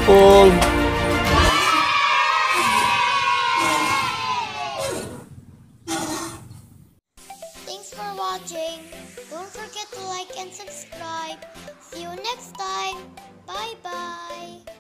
beautiful. Thanks for watching. Don't forget to like and subscribe. See you next time. Bye-bye.